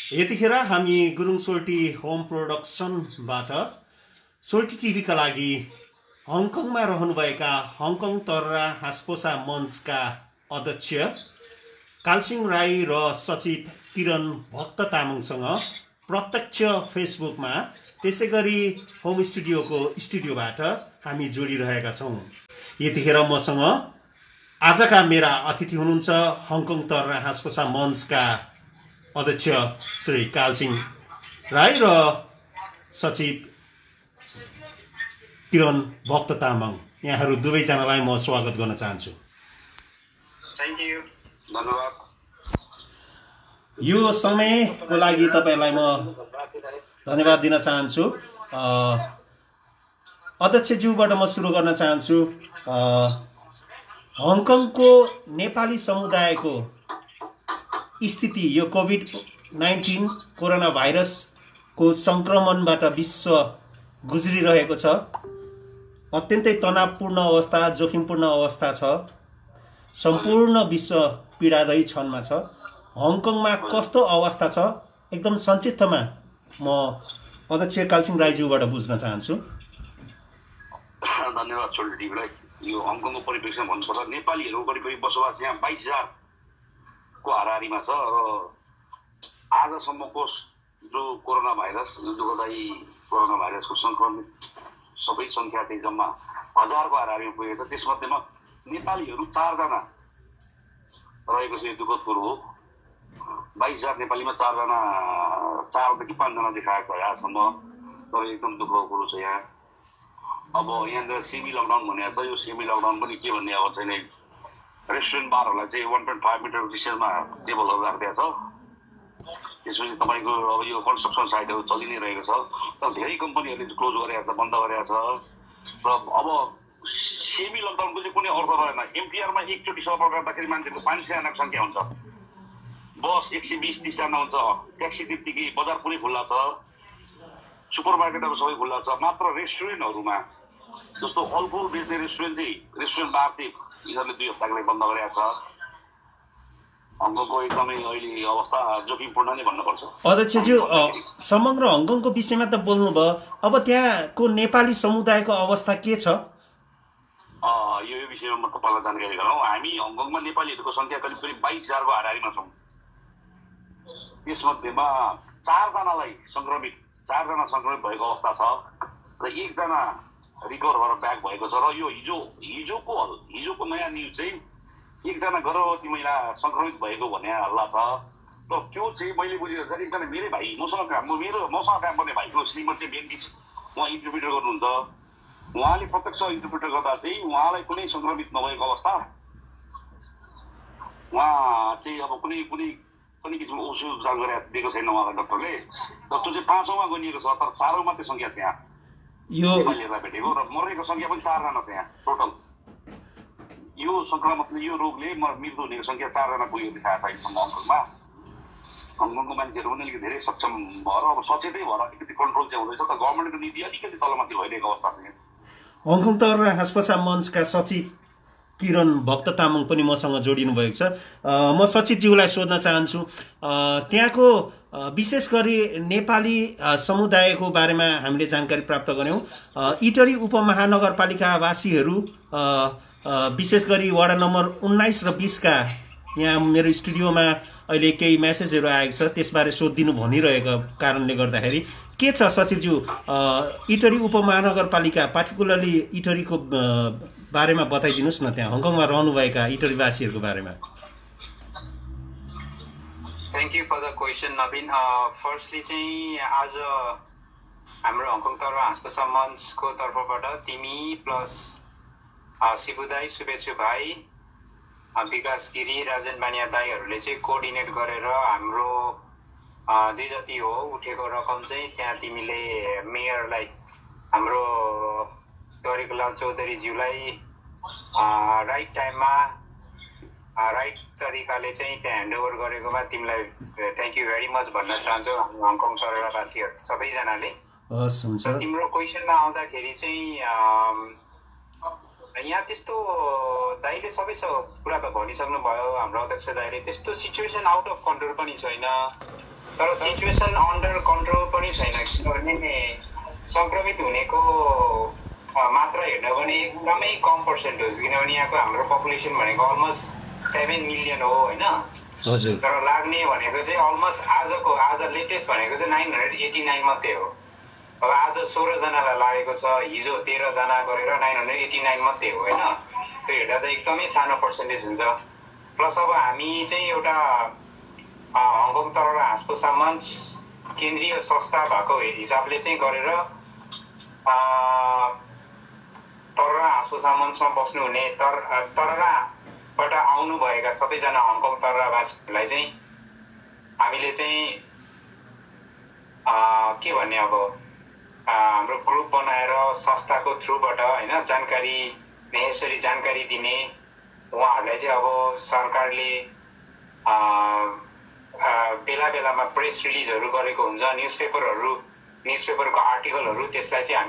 यतिखेर हामी गुरुङ सोल्टी होम प्रोडक्सनबाट सोल्टी टिभीका लागि हङकङमा रहनुभएका हङकङ तर्रा हाँसपोसा मञ्चका अध्यक्ष कालसिङ राई र सचिव किरण भक्त तामाङसँग प्रत्यक्ष फेसबुकमा त्यसैगरी होम स्टुडियोबाट हामी जोडिरहेका छौँ। यतिखेर मसँग आजका मेरा अतिथि हुनुहुन्छ हङकङ तर्रा हाँसपोसा मञ्चका अध्यक्ष श्री कालसिङ राई र सचिव किरण भक्त तामाङ। यहाँहरू दुवैजनालाई म स्वागत गर्न चाहन्छु। थ्याङ्क यू, धन्यवाद। यो समयको लागि तपाईलाई म धन्यवाद दिन चाहन्छु। अध्यक्षज्यूबाट म सुरु गर्न चाहन्छु। हङकङको नेपाली समुदायको स्थिति यो कोभिड-19 कोरोना भाइरसको संक्रमणबाट विश्व गुज्रिरहेको छ। अत्यन्तै तनावपूर्ण अवस्था, जोखिमपूर्ण अवस्था छ। सम्पूर्ण विश्व पीडादायी क्षणमा छ। हङकङमा कस्तो अवस्था छ एकदम संक्षिप्तमा म अध्यक्ष कालसिङ राईज्यूबाट बुझ्न चाहन्छु। धन्यवाद सोल्टी टिभीलाई। यो हङकङको परिप्रेक्ष्यमा भन्नुपर्दा नेपालीहरू करिब बसोबास यहाँ 22,000 को हाराहारीमा छ र आजसम्मको जो कोरोना भाइरस जो दुःखदायी कोरोना भाइरसको संक्रमित सबै संख्या चाहिँ जम्मा 1000 को हाराहारीमा पुगेको छ। त्यसमध्येमा नेपालीहरू 4 जना रहेको चाहिँ दुःखद कुरो हो। 22,000 नेपालीमा 4 जना, 4देखि 5 जना देखाएको छ आजसम्म। तर एकदम दुःखको कुरो छ यहाँ। अब यहाँनिर सेमी लकडाउन भनेको छ। यो सेमी लकडाउन पनि के भन्ने अब छैन। रेस्टुरेन्ट बारहरूलाई चाहिँ 1.5 मिटर डिस्टेन्समा टेबलहरू राखिदिएको छ। त्यसपछि तपाईँको अब यो कन्स्ट्रक्सन साइटहरू चलि नै रहेको छ। तर धेरै कम्पनीहरूले क्लोज गरेको छ, बन्द गरेको छ। र अब सेमी लकडाउनको चाहिँ कुनै अर्थ रहेन। एमटिआरमा एकचोटि सफर गर्दाखेरि मान्छेको 500 जनाको सङ्ख्या हुन्छ, बस 120-30 जना हुन्छ, ट्याक्सी त्यत्तिकै, बजार पुरै खुल्ला छ, सुपर मार्केटहरू सबै खुल्ला छ। मात्र रेस्टुरेन्टहरूमा जस्तो अल्कोहल बेच्ने रेस्टुरेन्ट बार चाहिँ यिनीहरूले 2 हप्ताको लागि बन्द गरेको छ। हङकङको एकदमै अहिले अवस्था जोखिमपूर्ण नै भन्नुपर्छ। अध्यक्षज्यू, समग्र हङकङको विषयमा त बोल्नुभयो, अब त्यहाँको नेपाली समुदायको अवस्था के छ? यो विषयमा म तपाईँलाई जानकारी गराउँ। हामी हङकङमा नेपालीहरूको सङ्ख्या करिब 22,000 को हाराहारीमा छौँ। त्यसमध्येमा 4 जना सङ्क्रमित भएको अवस्था छ र 1 जना रिकभर भएर ब्याक भएको छ। र यो हिजोको नयाँ न्युज चाहिँ 1 जना गर्भवती महिला सङ्क्रमित भएको भन्ने हल्ला छ। र त्यो चाहिँ मैले बुझेको छ एकजना मेरै भाइ, मसँग काम गर्ने भाइको श्रीमती बेन्टिस उहाँ इन्टरप्रिटर गर्नुहुन्छ। उहाँले प्रत्यक्ष इन्टरप्रिटर गर्दा चाहिँ उहाँलाई कुनै सङ्क्रमित नभएको अवस्था, उहाँ चाहिँ अब कुनै किसिमको औषध उपचार गरेर दिएको छैन उहाँलाई डक्टरले। र त्यो चाहिँ 5औँमा गनिएको छ। तर 4औँ मात्रै सङ्ख्या छ यहाँ यो भेटेको। र मरेको सङ्ख्या पनि 4 जना छ यहाँ टोटल। यो संक्रमणले, यो रोगले मृत्यु हुनेको सङ्ख्या 4 जना पुगेको देखाएको छ अहिलेसम्म हङकङमा। हङकङको मान्छेहरू पनि अलिकति धेरै सक्षम भएर अब सचेतै भएर अलिकति कन्ट्रोल चाहिँ हुँदैछ। तर गभर्मेन्टको नीति अलिकति तलमाथि भइरहेको अवस्था छ। हङकङ तर्रा हाँसपोसा मञ्चका सचिव किरण भक्त तामाङ पनि मसँग जोडिनु भएको छ। म सचिवज्यूलाई सोध्न चाहन्छु, त्यहाँको विशेष गरी नेपाली समुदायको बारेमा हामीले जानकारी प्राप्त गऱ्यौँ। इटरी उपमहानगरपालिकावासीहरू विशेष गरी वडा नम्बर 19 र 20 का यहाँ मेरो स्टुडियोमा अहिले केही मेसेजहरू आएको छ, त्यसबारे सोधिदिनु भनिरहेको कारणले गर्दाखेरि के छ सचिवज्यू, इटरी उपमहानगरपालिका पार्टिकुलरली इटरीको बारेमा बताइदिनुहोस् न, त्यहाँ हङकङमा रहनुभएका इटरीवासीहरूको बारेमा। Thank you for the question Naveen. Firstly चाहिँ आज हाम्रो हङकङ तर्रा हाँसपोसा मञ्चको तर्फबाट तिमी प्लस शिबुदाई, शुभेच्छु भाइ, विकास गिरी, राजन बानिया दाईहरूले चाहिँ कोअर्डिनेट गरेर हाम्रो जे जति हो उठेको रकम चाहिँ त्यहाँ तिमीले मेयरलाई, हाम्रो तरिकलाल चौधरीज्यूलाई राइट टाइममा राइट तरिकाले चाहिँ त्यहाँ ह्यान्डओभर गरेकोमा तिमीलाई थ्याङ्क यू भेरी मच भन्न चाहन्छु हङकङ तर्रावासीहरू सबैजनाले। तिम्रो क्वेसनमा आउँदाखेरि चाहिँ यहाँ त्यस्तो दाइले सबै कुरा त भनिसक्नु भयो हाम्रो अध्यक्ष दाइले। त्यस्तो सिचुएसन आउट अफ कन्ट्रोल पनि छैन। तर सिचुएसन अन्डर कन्ट्रोल पनि छैन किनभने सङ्क्रमित हुनेको मात्रा हेर्न भने एकदमै कम पर्सेन्टेज किनभने यहाँको हाम्रो पपुलेसन भनेको अलमोस्ट 7 मिलियन हो होइन हजुर तर लाग्ने भनेको चाहिँ अलमोस्ट आज लेटेस्ट भनेको चाहिँ 989 मात्रै हो अब आज 16 जनालाई लागेको छ हिजो 13 जना गरेर 989 मात्रै हो होइन त्यो हेर्दा त एकदमै सानो पर्सेन्टेज हुन्छ प्लस अब हामी चाहिँ एउटा हङकङ तररा हाँसपुसा मञ्च केन्द्रीय संस्था भएको हिसाबले चाहिँ गरेर तररा हाँसपुसा मञ्चमा बस्नुहुने तरराबाट आउनुभएका सबैजना हङकङ तररावासीहरूलाई चाहिँ हामीले चाहिँ के भन्ने अब हाम्रो ग्रुप बनाएर संस्थाको थ्रुबाट होइन जानकारी नेसेसरी जानकारी दिने उहाँहरूलाई चाहिँ अब सरकारले बेला बेलामा प्रेस रिलिजहरू गरेको हुन्छ न्युजपेपरको आर्टिकलहरू त्यसलाई चाहिँ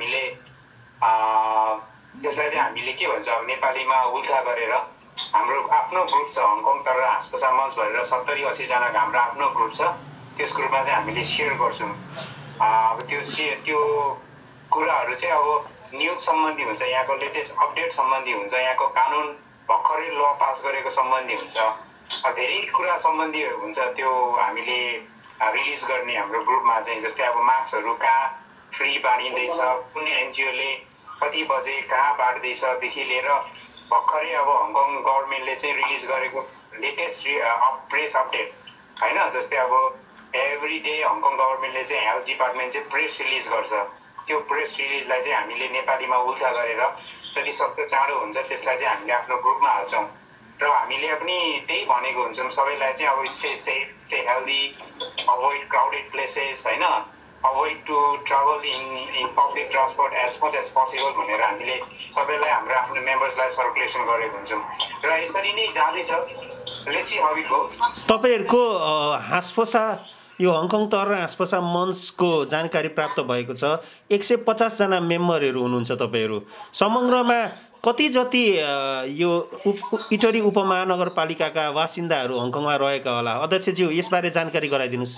हामीले के भन्छ अब नेपालीमा उल्था गरेर हाम्रो आफ्नो ग्रुप छ हङकङ तर हाँसपुसा मञ्च भनेर 70-80 जनाको हाम्रो आफ्नो ग्रुप छ त्यस ग्रुपमा चाहिँ हामीले सेयर गर्छौँ अब त्यो कुराहरू चाहिँ अब न्युज सम्बन्धी हुन्छ यहाँको लेटेस्ट अपडेट सम्बन्धी हुन्छ यहाँको कानुन भर्खरै ल पास गरेको सम्बन्धी हुन्छ धेरै कुरा सम्बन्धी हुन्छ त्यो हामीले रिलिज गर्ने हाम्रो ग्रुपमा चाहिँ जस्तै अब मार्क्सहरू कहाँ फ्री बाँडिँदैछ कुन एनजिओले कति बजे कहाँ बाँड्दैछदेखि लिएर भर्खरै अब हङकङ गभर्मेन्टले चाहिँ रिलिज गरेको लेटेस्ट प्रेस अपडेट होइन जस्तै अब एभ्री डे हङकङ गभर्मेन्टले चाहिँ हेल्थ डिपार्टमेन्ट चाहिँ प्रेस रिलिज गर्छ त्यो प्रेस रिलिजलाई चाहिँ हामीले नेपालीमा उल्था गरेर जति सक्दो चाँडो हुन्छ त्यसलाई चाहिँ हामीले आफ्नो ग्रुपमा हाल्छौँ र हामीले पनि त्यही भनेको हुन्छौँ सबैलाई चाहिँ अब stay safe stay healthy avoid crowded places होइन avoid to travel in public transport as much as possible भनेर हामीले सबैलाई हाम्रो आफ्नो मेम्बर्सलाई सर्कुलेसन गरेको हुन्छौँ र यसरी नै जाँदैछ let's see how it goes तपाईहरुको हाँसपोसा यो हङकङ तर हाँसपोसा मञ्चको जानकारी प्राप्त भएको छ 150 जना मेम्बरहरू हुनुहुन्छ तपाईहरु समग्रमा कति जति यो इटरी उपमहानगरपालिकाका बासिन्दाहरू हङकङमा रहेका होला अध्यक्षज्यू यसबारे जानकारी गराइदिनुस्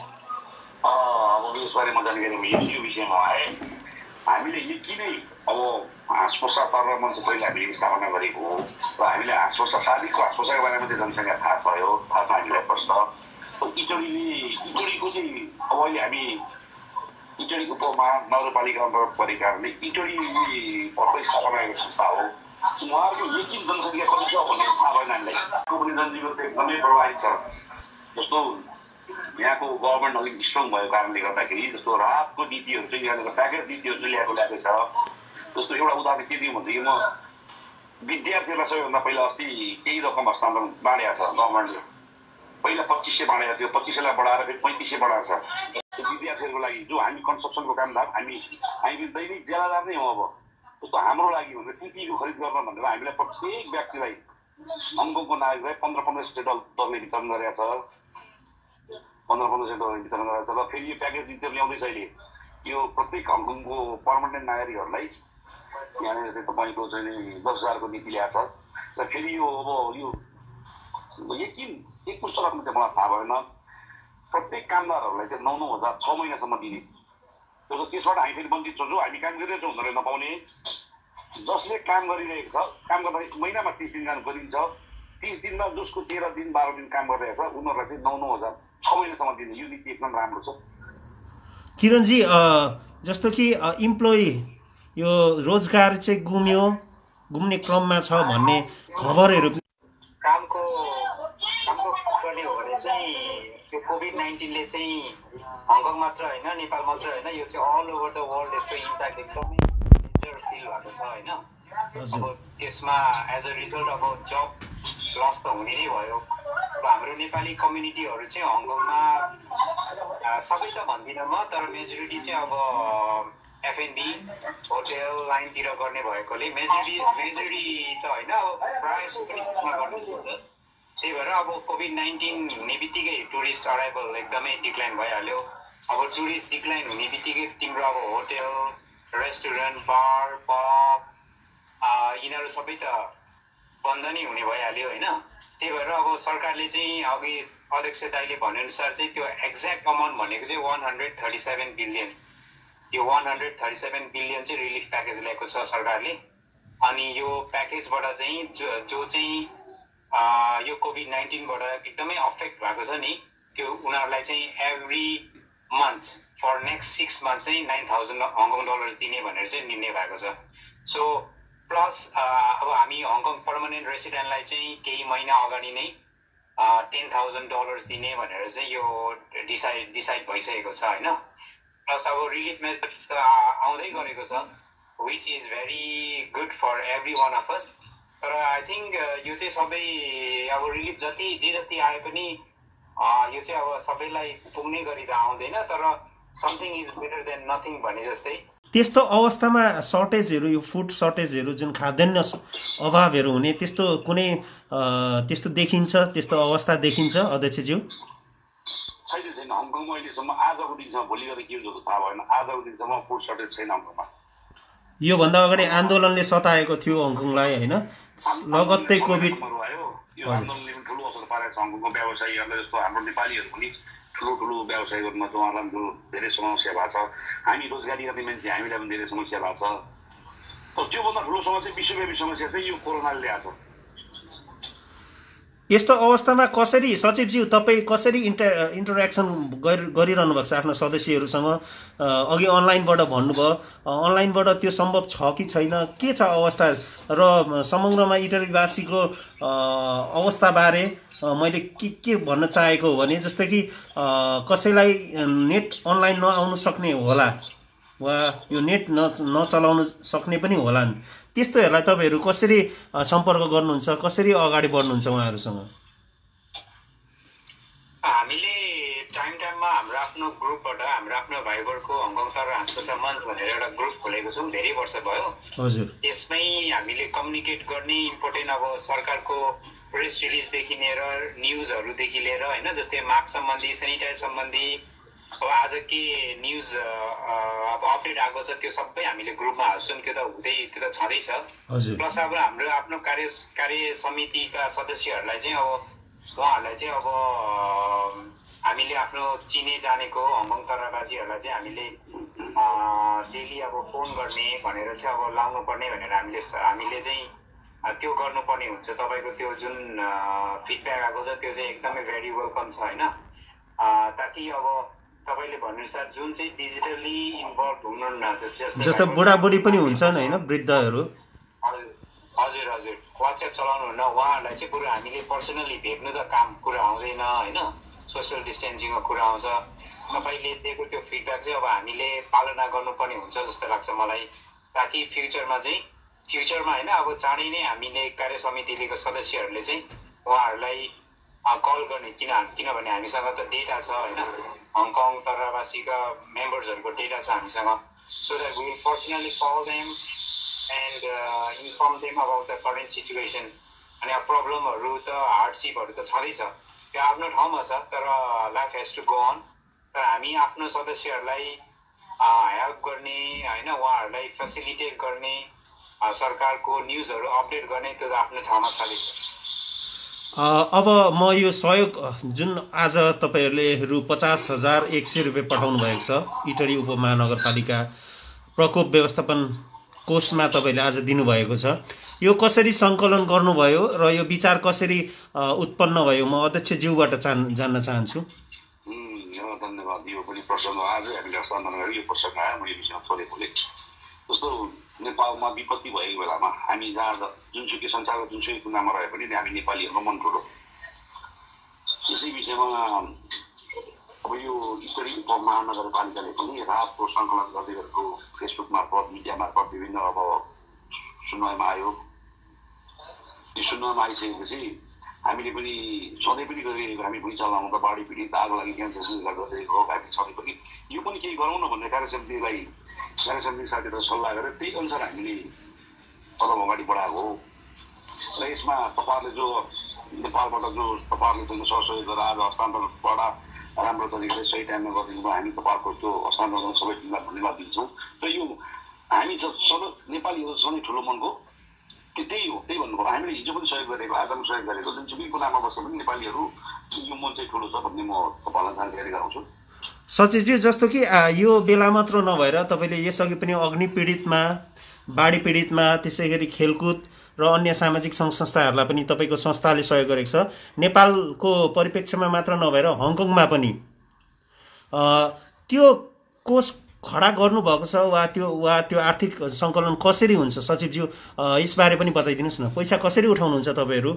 अब यसबारे म जानकारी यो विषयमा आए हामीले किन अब हाँसपोसा तर मञ्च पहिला हामीले स्थापना गरेको हो र हामीले हाँसपोसा शारीको हाँसपोसाको बारेमा चाहिँ जनसङ्ख्या थाहा भयो थाहा छ हामीलाई प्रश्न इटडीको चाहिँ अब अहिले हामी इटडी उपमहानगरपालिका परेको कारणले इटडी भर्खरै स्थापना गरेको संस्था हो उहाँहरूको यकिन जनसङ्ख्या कति छ भन्ने थाहा भएन हामीलाई पनि जनजीवन त एकदमै प्रभावित छ जस्तो यहाँको गभर्मेन्ट अलिक स्ट्रङ भएको कारणले गर्दाखेरि जस्तो राहतको नीतिहरू चाहिँ यहाँनिर प्याकेज नीतिहरू चाहिँ ल्याएको छ जस्तो एउटा उदाहरण के दिउँ भनेदेखि म विद्यार्थीहरूलाई सबैभन्दा पहिला अस्ति केही रकम हस्तान्तरण बाँडेको छ गभर्मेन्टले पहिला 2500 बाँडेको थियो 2500लाई बढाएर फेरि 3500 बढाएको छ विद्यार्थीहरूको लागि जो हामी कन्स्ट्रक्सनको कामदार हामी दैनिक ज्यादादार नै हौँ अब जस्तो हाम्रो लागि भनेर पिपीको खरिद गर्न भनेर हामीलाई प्रत्येक व्यक्तिलाई हङकङको नागरिकलाई 1500 डलर वितरण गरेको छ 1500 डलर वितरण गरेको छ र फेरि यो प्याकेज नीतिहरू ल्याउँदैछ अहिले यो प्रत्येक हङकङको पर्मानेन्ट नागरिकहरूलाई यहाँनिर तपाईँको चाहिँ 10,000को नीति ल्याएको छ र फेरि यो अब यो यकिन एक पुस्तकमा चाहिँ मलाई थाहा भएन प्रत्येक कामदारहरूलाई चाहिँ 9,000 6 महिनासम्म दिने त्यसबाट हामी फेरि वञ्चित छौँ जो हामी काम गरिरहेको छौँ उनीहरूले नपाउने जसले काम गरिरहेको छ काम गर्दा महिनामा 30 दिन काम गरिन्छ 30 दिनमा जसको 13 दिन 12 दिन काम गरिरहेको छ उनीहरूलाई चाहिँ 9,000 6 महिनासम्म दिने यो नीति एकदम राम्रो छ किरणजी जस्तो कि इम्प्लोइ यो रोजगार चाहिँ घुम्ने क्रममा छ भन्ने खबरहरू कामको गर्ने हो भने चाहिँ यो कोभिड-19ले चाहिँ हङकङ मात्र होइन नेपाल मात्र होइन यो चाहिँ अल ओभर द वर्ल्ड यसको इम्प्याक्ट एकदमै मेजर फिल भएको छ होइन अब त्यसमा एज अ रिजल्ट अब जब लस त हुने नै भयो अब हाम्रो नेपाली कम्युनिटीहरू चाहिँ हङकङमा सबै त भन्दिनँ म तर मेजोरिटी चाहिँ अब एफएनबी होटेल लाइनतिर गर्ने भएकोले मेजोरिटी त होइन अब प्रायः जस्तो पनि त्यसमा गर्नुहुन्छ त्यही भएर अब कोभिड-19 हुने बित्तिकै टुरिस्ट अराइभल एकदमै डिक्लाइन भइहाल्यो अब टुरिस्ट डिक्लाइन हुने बित्तिकै तिम्रो अब होटेल रेस्टुरेन्ट बार पब यिनीहरू सबै त बन्द नै हुने भइहाल्यो होइन त्यही भएर अब सरकारले चाहिँ अघि अध्यक्ष दाइले भनेअनुसार चाहिँ त्यो एक्ज्याक्ट अमाउन्ट भनेको चाहिँ 137 बिलियन, यो 137 बिलियन चाहिँ रिलिफ प्याकेज ल्याएको छ सरकारले। अनि यो प्याकेजबाट चाहिँ जो चाहिँ यो कोभिड-19बाट एकदमै अफेक्ट भएको छ नि, त्यो उनीहरूलाई चाहिँ every month for next 6 month चाहिँ 9,000 हङकङ डलर्स दिने भनेर चाहिँ निर्णय भएको छ। सो प्लस अब हामी हङकङ पर्मानेन्ट रेसिडेन्टलाई चाहिँ केही महिना अगाडि नै 10,000 डलर्स दिने भनेर चाहिँ यो डिसाइड भइसकेको छ होइन। प्लस अब रिलिफ मेजर्स त आउँदै गरेको छ, which is very good for every one of us. तर आई थिङ्क यो चाहिँ सबै अब रिलिफ जति आए पनि यो चाहिँ अब सबैलाई पुग्ने गरी त आउँदैन, तर something is better than nothing भने जस्तै। त्यस्तो अवस्थामा सर्टेजहरू, यो फुड सर्टेजहरू, जुन खाद्यान्न अभावहरू हुने त्यस्तो कुनै त्यस्तो देखिन्छ, त्यस्तो अवस्था देखिन्छ अध्यक्षज्यू? छैन हङकङमा अहिलेसम्म आजको दिनसम्म, भोलि गएर के हुन्छ थाहा भएन, आजको दिनसम्म फुड सर्टेज छैन हङकङमा। योभन्दा अगाडि आन्दोलनले सताएको थियो हङकङलाई होइन, लगत्तै कोभिड आयो। यो आन्दोलनले पनि ठुलो असर पारेको छ हङकङको व्यवसायीहरूलाई, जस्तो हाम्रो नेपालीहरू पनि ठुलो व्यवसाय गर्नुमा चाहिँ उहाँलाई पनि धेरै समस्या भएको छ। हामी रोजगारी गर्ने मान्छे, हामीलाई पनि धेरै समस्या भएको छ। तर त्योभन्दा ठुलो समस्या, विश्वव्यापी समस्या चाहिँ यो कोरोनाले ल्याएको छ। यस्तो अवस्थामा कसरी सचिवज्यू तपाईँ कसरी इन्टरेक्सन गरिरहनु भएको छ आफ्नो सदस्यहरूसँग? अघि अनलाइनबाट भन्नुभयो, अनलाइनबाट त्यो सम्भव छ कि छैन, के छ अवस्था? र समग्रमा इटलीवासीको अवस्थाबारे मैले के भन्न चाहेको हो भने, जस्तै कि कसैलाई नेट अनलाइन नआउनु सक्ने होला वा यो नेट नचलाउनु सक्ने पनि होलान्, त्यस्तोहरूलाई तपाईँहरू कसरी सम्पर्क गर्नुहुन्छ, कसरी अगाडि बढ्नुहुन्छ उहाँहरूसँग? हामीले टाइममा हाम्रो आफ्नो ग्रुपबाट, हाम्रो आफ्नो भाइबरको हङकङ तर हाँसपसा मञ्च भनेर एउटा ग्रुप खोलेको छौँ, धेरै वर्ष भयो। हजुर। यसमै हामीले कम्युनिकेट गर्ने इम्पोर्टेन्ट अब सरकारको प्रेस रिलिजदेखि लिएर न्युजहरूदेखि लिएर होइन, जस्तै मास्क सम्बन्धी, सेनिटाइज सम्बन्धी, अब आज के न्युज अब अपडेट आएको छ त्यो सबै हामीले ग्रुपमा हाल्छौँ। त्यो त छँदैछ। प्लस अब हाम्रो आफ्नो कार्य समितिका सदस्यहरूलाई चाहिँ अब उहाँहरूलाई चाहिँ अब हामीले आफ्नो चिने जानेको हङकङ तराबासीहरूलाई चाहिँ हामीले डेली अब फोन गर्ने भनेर चाहिँ अब लाउनु पर्ने भनेर हामीले चाहिँ त्यो गर्नुपर्ने हुन्छ। तपाईँको त्यो जुन फिडब्याक आएको छ त्यो चाहिँ एकदमै भेरी वेलकम छ होइन, ताकि अब तपाईँले भन्नुसार जुन चाहिँ डिजिटली इन्भल्भ हुनुहुन्न, जस्तो बुढाबुढी पनि हुन्छन् होइन, वृद्धहरू। हजुर वाट्सएप चलाउनुहुन्न, उहाँहरूलाई चाहिँ बरु हामीले पर्सनली भेट्नु त कुरा आउँदैन होइन, सोसियल डिस्टेन्सिङको कुरा आउँछ। तपाईँले दिएको त्यो फिडब्याक चाहिँ अब हामीले पालना गर्नुपर्ने हुन्छ जस्तो लाग्छ मलाई, ताकि फ्युचरमा होइन अब चाँडै नै हामीले कार्य समितिको सदस्यहरूले चाहिँ उहाँहरूलाई कल गर्ने, किनभने हामीसँग त डेटा छ होइन, हङकङ तराबासीका मेम्बर्सहरूको डेटा छ हामीसँग। So that we will personally call them and inform them about the current situation. अनि अब प्रब्लमहरू त हार्डसिपहरू त छँदैछ, त्यो आफ्नो ठाउँमा छ, तर life has to go on. तर हामी आफ्नो सदस्यहरूलाई हेल्प गर्ने होइन, उहाँहरूलाई फेसिलिटेट गर्ने, सरकारको न्युजहरू अपडेट गर्ने, त्यो त आफ्नो ठाउँमा छँदैछ। अब म यो सहयोग जुन आज तपाईँहरूले रु 50,100 रुपियाँ पठाउनु भएको छ इटली उपमहानगरपालिका प्रकोप व्यवस्थापन कोषमा तपाईँले आज दिनुभएको छ, यो कसरी सङ्कलन गर्नुभयो र यो विचार कसरी उत्पन्न भयो, म अध्यक्षज्यूबाट जान्न चाहन्छु। धन्यवाद। यो पनि प्रसङ्ग आजै हामीले हस्तान्तरण गरेँ, यो प्रसङ्ग आयो, म यो विषयमा थोरै बोलेँ। जस्तो नेपालमा विपत्ति भएको बेलामा हामी जहाँ जुनसुकै संसारको जुनसुकै कुनामा रहे पनि हामी नेपालीहरूको मन ठुलो। यसै विषयमा अब यो इटली उपमहानगरपालिकाले पनि रातको सङ्कलन गर्दै गरेको फेसबुक मार्फत, मिडिया मार्फत विभिन्न अब सुनवाईमा आयो। यो सुनवाईमा आइसकेपछि हामीले पनि सधैँ पनि गरिरहेको, हामी भुइँ चलाउनु त बाढी पीडित, आगो लागि क्यान्सर सुविधा गरिरहेको हो, हामी सधैँ पनि यो पनि केही गरौँ न भन्ने कार्यसमिति साथीहरू सल्लाह गरेर त्यही अनुसार हामीले कदम अगाडि बढाएको हो। र यसमा तपाईँहरूले जो नेपालबाट जो तपाईँहरूले जुन सहयोग गरेर आज हस्तान्तरणबाट राम्रो तरिकाले सही टाइममा गरिदिनु भयो, हामी तपाईँहरूको त्यो हस्तान्तरण सबै धन्यवाद दिन्छौँ। र यो हामी सबै नेपालीहरू सधैँ ठुलो मनको त्यही हो, त्यही भन्नुभयो। हामीले हिजो पनि सहयोग गरेको, आज पनि सहयोग गरेको, जुनसुकै कुनामा बस्दा पनि नेपालीहरू यो मन चाहिँ ठुलो छ भन्ने म तपाईँलाई जानकारी गराउँछु। सचिवज्यू, जस्तो कि यो बेला मात्र नभएर तपाईँले यसअघि पनि अग्नि पीडितमा, बाढी पीडितमा, त्यसै गरी खेलकुद र अन्य सामाजिक सङ्घ संस्थाहरूलाई पनि तपाईँको संस्थाले सहयोग गरेको छ। नेपालको परिप्रेक्ष्यमा मात्र नभएर हङकङमा पनि त्यो कोष खडा गर्नुभएको छ वा त्यो आर्थिक सङ्कलन कसरी हुन्छ सचिवज्यू, यसबारे पनि बताइदिनुहोस् न। पैसा कसरी उठाउनुहुन्छ तपाईँहरू?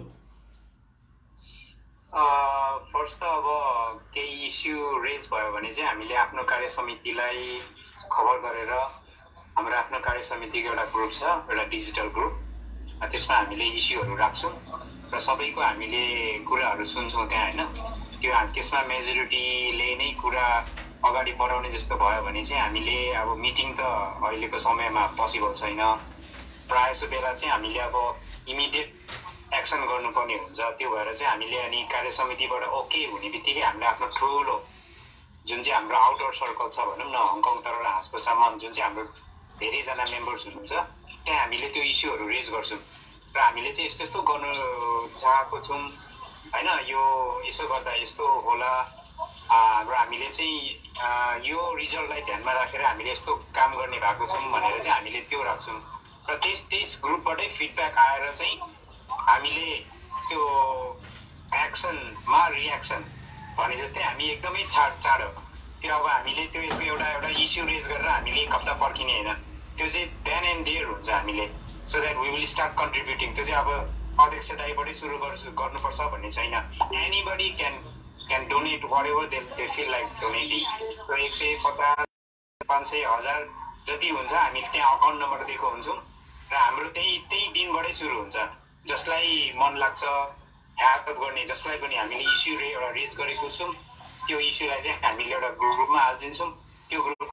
फर्स्ट त अब केही इस्यु रेज भयो भने चाहिँ हामीले आफ्नो कार्य समितिलाई खबर गरेर, हाम्रो आफ्नो कार्य समितिको एउटा ग्रुप छ, एउटा डिजिटल ग्रुप, त्यसमा हामीले इस्युहरू राख्छौँ र सबैको हामीले कुराहरू सुन्छौँ त्यहाँ होइन। त्यसमा मेजोरिटीले नै कुरा अगाडि बढाउने जस्तो भयो भने चाहिँ हामीले अब मिटिङ त अहिलेको समयमा पोसिबल छैन। प्रायः जस्तो बेला चाहिँ हामीले अब इमिडिएट एक्सन गर्नुपर्ने हुन्छ। त्यो भएर चाहिँ हामीले अनि कार्य समितिबाट ओके हुने बित्तिकै हामीले आफ्नो ठुलो जुन चाहिँ हाम्रो आउटर सर्कल छ भनौँ न, हङकङ तराई हासपसामा जुन चाहिँ हाम्रो धेरैजना मेम्बर्स हुनुहुन्छ, त्यहाँ हामीले त्यो इस्युहरू रेज गर्छौँ र हामीले चाहिँ यस्तो यस्तो गर्नु चाहेको छौँ होइन, यो यसो गर्दा यस्तो होला र हामीले चाहिँ यो रिजल्टलाई ध्यानमा राखेर हामीले यस्तो काम गर्ने भएको छौँ भनेर चाहिँ हामीले त्यो राख्छौँ र त्यस ग्रुपबाटै फिडब्याक आएर चाहिँ हामीले त्यो एक्सनमा रियाक्सन भने जस्तै हामी एकदमै चाँडो त्यो अब हामीले त्यो यसको एउटा इस्यु रेज गरेर हामीले एक हप्ता पर्खिने होइन, त्यो चाहिँ देन एन्ड देयर हुन्छ हामीले, so that we will start contributing. त्यो चाहिँ अब अध्यक्ष दाइबाटै सुरु गर्नुपर्छ भन्ने छैन। Anybody can donate whatever they feel like donating. 150, 500, 1000 जति हुन्छ हामीले त्यहाँ अकाउन्ट नम्बर दिएको हुन्छौँ र हाम्रो त्यही दिनबाटै सुरु हुन्छ। जसलाई मन लाग्छ हेल्प गर्ने, जसलाई पनि हामीले इस्यु एउटा रेज गरेको छौँ, त्यो इस्युलाई चाहिँ हामीले एउटा ग्रुपमा हालिदिन्छौँ। त्यो group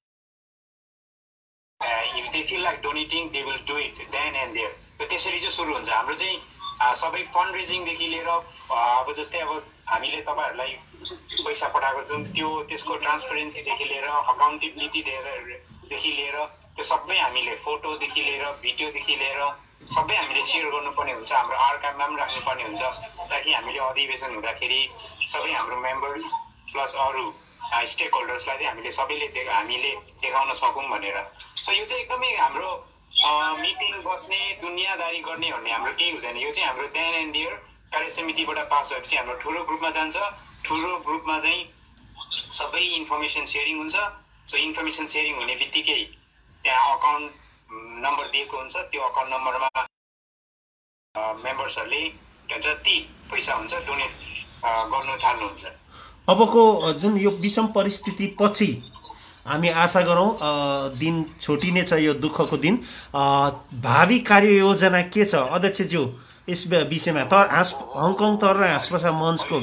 if they feel like donating, they will do it then and there. So त्यसरी चाहिँ सुरु हुन्छ हाम्रो चाहिँ सबै फन्ड रेजिङदेखि लिएर अब जस्तै अब हामीले तपाईँहरूलाई पैसा पठाएको छौँ त्यसको ट्रान्सपेरेन्सीदेखि लिएर अकाउन्टेबिलिटीदेखि लिएर त्यो सबै हामीले फोटोदेखि लिएर भिडियोदेखि लिएर सबै हामीले सेयर गर्नुपर्ने हुन्छ, हाम्रो आर्काइभमा पनि राख्नुपर्ने हुन्छ ताकि हामीले अधिवेशन हुँदाखेरि सबै हाम्रो मेम्बर्स प्लस अरू स्टेक होल्डर्सलाई चाहिँ हामीले देखाउन सकौँ भनेर। सो यो चाहिँ एकदमै हाम्रो मिटिङ बस्ने दुनियाँदारी गर्ने भन्ने हाम्रो केही हुँदैन। यो चाहिँ हाम्रो देन एन्ड देयर कार्य समितिबाट पास भएपछि हाम्रो ठुलो ग्रुपमा जान्छ। ठुलो ग्रुपमा चाहिँ सबै इन्फर्मेसन सेयरिङ हुन्छ। सो इन्फर्मेसन सेयरिङ हुने बित्तिकै त्यहाँ अकाउन्ट नम्बर दिएको हुन्छ, त्यो अकाउन्ट नम्बरमा मेम्बर्सहरूले जति पैसा हुन्छ डोनेट गर्नु थाल्नुहुन्छ। अबको जुन यो विषम परिस्थिति पछि हामी आशा गरौँ दिन छोटिने छ, यो दुःखको दिन। भावी कार्ययोजना के छ अध्यक्षज्यू यस विषयमा? हङकङ तराई हासपसा मञ्चको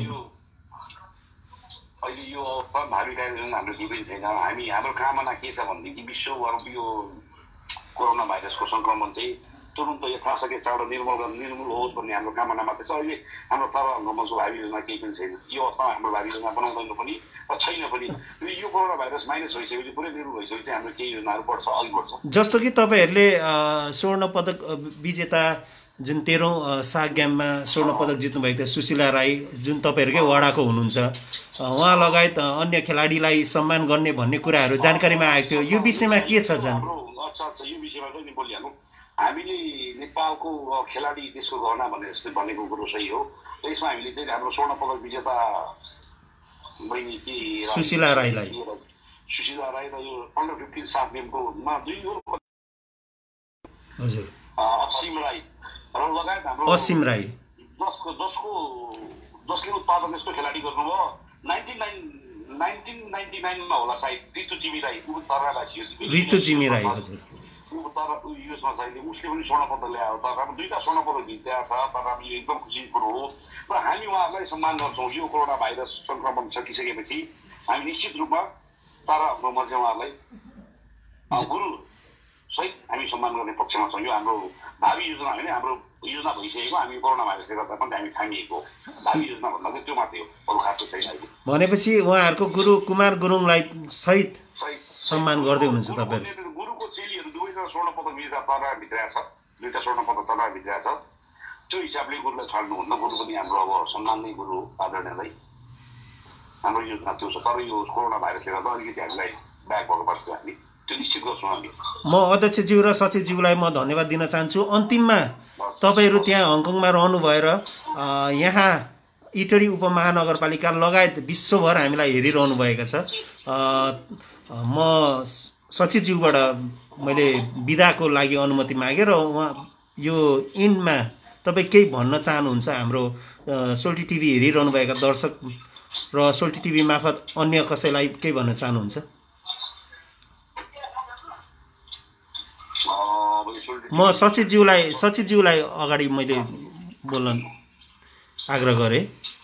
अहिले यो भावी कार्ययोजना हाम्रो केही पनि छैन। हाम्रो कामना के छ भनेदेखि विश्वभर यो कोरोना भाइरसको सङ्क्रमण चाहिँ तुरुन्त यथाशक्य चाँडो निर्मूल होस् भन्ने हाम्रो कामना मात्रै छ। अहिले हाम्रो तराई हङकङको भावी योजना केही पनि छैन। यो अवस्थामा हाम्रो भावी योजना बनाउँदैन पनि र छैन पनि। यो कोरोना भाइरस माइनस भइसकेपछि पुरै निर्मूल भइसकेपछि हाम्रो केही योजनाहरू बढ्छ, अघि बढ्छ। जस्तो कि तपाईँहरूले स्वर्ण पदक विजेता जुन 13औं साग गेममा स्वर्ण पदक जित्नुभएको थियो सुशीला राई, जुन तपाईँहरूकै वडाको हुनुहुन्छ, उहाँ लगायत अन्य खेलाडीलाई सम्मान गर्ने भन्ने कुराहरू जानकारीमा आएको थियो। यो विषयमा के छ जान? अच्छा, यो विषयमा चाहिँ बोलिहालौँ। हामीले नेपालको खेलाडी देशको गहना भनेको कुरो सही हो। यसमा हामीले चाहिँ हाम्रो स्वर्ण पदक विजेता बहिनी के सुशीला राईलाई र यो अन्डर 15 साफ गेमकोमा 2 गोल, हजुर असीम राई र लगायत हाम्रो असीम राई जसले उत्पादन यस्तो खेलाडी गर्नुभयो 1999 मा होला सायद, ऋतु जिमी राई, ऋतु जिमी राई, हजुर। तर उयसमा चाहिँ उसले पनि स्वर्ण पदक ल्यायो, तर अब 2टा स्वर्ण पदक जितेको छ। तर अब यो एकदम खुसीको कुरो हो र हामी उहाँहरूलाई सम्मान गर्छौँ। यो कोरोना भाइरस सङ्क्रमण सकिसकेपछि हामी निश्चित रूपमा तर हाम्रो मर्जी उहाँहरूलाई गुरु सहित हामी सम्मान गर्ने पक्षमा छौँ। यो हाम्रो भावी योजना होइन, हाम्रो योजना भइसकेको। हामी कोरोना भाइरसले गर्दा पनि हामी थामिएको भावी योजना भन्दा चाहिँ त्यो मात्रै हो, अरू खासै छैन अहिले। भनेपछि उहाँहरूको गुरु कुमार गुरुङलाई सहित सम्मान गर्दै हुनुहुन्छ तपाईँहरू? गुरुको चेलीहरू 2जना स्वर्ण पदक विजेता तराई भित्र छ, 2टा स्वर्ण पत्र तथा भित्र छ त्यो हिसाबले गुरुलाई छाड्नुहुन्न गुरु पनि हाम्रो अब सम्माननीय गुरु आदरणीयलाई हाम्रो योजना त्यो छ तर यो कोरोना भाइरसले गर्दा अलिकति हामीलाई ब्याक भएको बस्छु हामी त्यो निश्चित गर्छौँ हामी म अध्यक्षज्यू र सचिवज्यूलाई म धन्यवाद दिन चाहन्छु अन्तिममा तपाईहरू त्यहाँ हङकङमा रहनु भएर यहाँ इटरी उपमहानगरपालिका लगायत विश्वभर हामीलाई हेरिरहनु भएको छ म सचिवज्यूबाट मैले बिदाको लागि अनुमति मागेँ र उहाँ यो इन्डमा तपाईँ केही भन्न चाहनुहुन्छ हाम्रो सोल्टी टिभी हेरिरहनु भएका दर्शक र सोल्टी टिभी मार्फत अन्य कसैलाई केही भन्न चाहनुहुन्छ म सचिवज्यूलाई अगाडि मैले बोल्न आग्रह गरेँ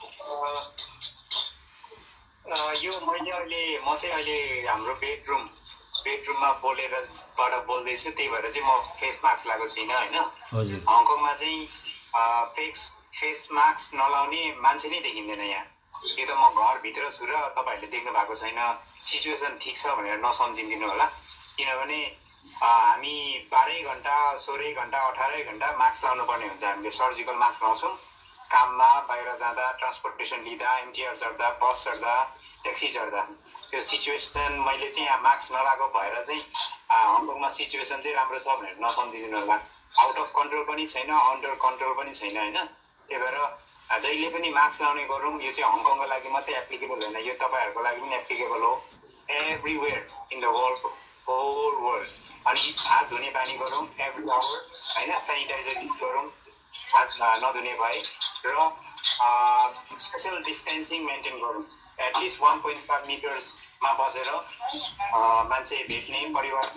यो म चाहिँ अहिले हाम्रो बेडरुममा बोलेरबाट बोल्दैछु त्यही भएर चाहिँ म फेस मास्क लगाएको छुइनँ होइन हजुर हङकङमा चाहिँ फेस मास्क नलाउने मान्छे नै देखिँदैन यहाँ यो त म घरभित्र छु र तपाईँहरूले देख्नु भएको छैन सिचुएसन ठिक छ भनेर नसम्झिदिनु होला किनभने हामी 12 घन्टा 16 घन्टा 18 घन्टा मास्क लाउनु पर्ने हुन्छ हामीले सर्जिकल मास्क लाउँछौँ काममा बाहिर जाँदा ट्रान्सपोर्टेसन लिँदा एमटिआर चढ्दा बस चढ्दा ट्याक्सी चढ्दा त्यो सिचुएसन मैले चाहिँ यहाँ मास्क नलाएको भएर चाहिँ हङकङमा सिचुएसन चाहिँ राम्रो छ भनेर नसम्झिदिनु होला आउट अफ कन्ट्रोल पनि छैन अन्डर कन्ट्रोल पनि छैन होइन त्यही भएर जहिले पनि मास्क लाउने गरौँ यो चाहिँ हङकङको लागि मात्रै एप्लिकेबल होइन यो तपाईँहरूको लागि पनि एप्लिकेबल हो everywhere in the world whole world अनि हात धुने बानी गरौँ एभ्री आवर होइन सेनिटाइजर युज गरौँ हात नधुने भए र सोसियल डिस्टेन्सिङ मेन्टेन गरौँ एटलिस्ट 1.5 मिटर्समा बसेर मान्छे भेट्ने परिवार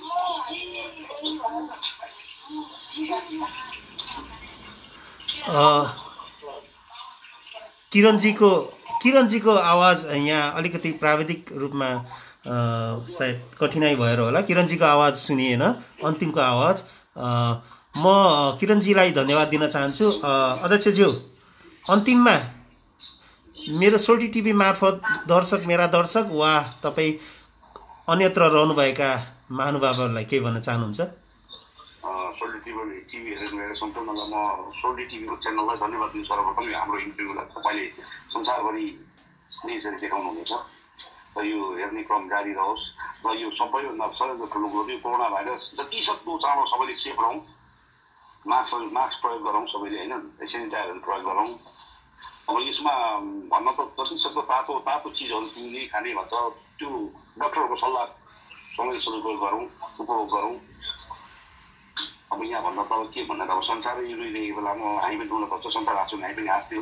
किरणजीको आवाज यहाँ अलिकति प्राविधिक रूपमा सायद कठिनाइ भएर होला किरणजीको आवाज सुनिएन अन्तिमको आवाज म किरणजीलाई धन्यवाद दिन चाहन्छु अध्यक्षज्यू अन्तिममा मेरो सोल्टी टिभी मार्फत मेरा दर्शक वा तपाईँ अन्यत्र रहनुभएका महानुभावहरूलाई के भन्न चाहनुहुन्छ सोल्टी टिभी हेर्नुभएको सम्पूर्णलाई म सोल्टी टिभीको च्यानललाई धन्यवाद दिन्छु सर्वप्रथम हाम्रो इन्टरभ्यूलाई तपाईँले संसारभरि नै यसरी देखाउनु हुनेछ र यो हेर्ने क्रम जारी रहोस् र यो सबैभन्दा सबैभन्दा ठुलो कुरो यो कोरोना भाइरस जति सक्दो चाँडो सबैले सेफ रहौँ मास्क प्रयोग गरौँ सबैले होइन सेनिटाइजरहरू प्रयोग गरौँ अब यसमा भन्न त जति सक्दो तातो चिजहरू पिउने खाने भन्छ त्यो डक्टरहरूको सल्लाह सँगै सदुपयोग गरौँ उपभोग गरौँ अब यहाँ भन्दा त के भन्दा अब संसारै रुइरहेको बेलामा हामी पनि रुन पर्छ संसार हाँस्यो हामी पनि हाँस्थ्यौँ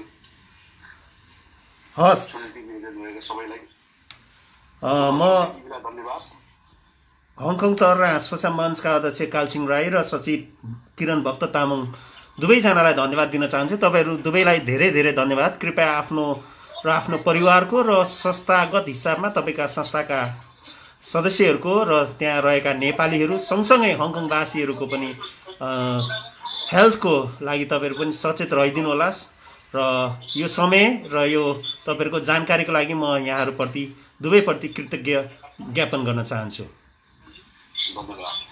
हस् सबैलाई म धन्यवाद हङकङ तहर र हाँसपसा मञ्चका अध्यक्ष कालसिङ राई र सचिव किरण भक्त तामाङ दुवैजनालाई धन्यवाद दिन चाहन्छु तपाईँहरू दुवैलाई धेरै धेरै धन्यवाद कृपया आफ्नो परिवारको र संस्थागत हिसाबमा तपाईँका संस्थाका सदस्यहरूको र त्यहाँ रहेका नेपालीहरू सँगसँगै हङकङवासीहरूको पनि हेल्थको लागि तपाईँहरू पनि सचेत रहिदिनु होला र यो समय र यो तपाईँहरूको जानकारीको लागि म यहाँहरूप्रति दुवैप्रति कृतज्ञ ज्ञापन गर्न चाहन्छु धन्यवाद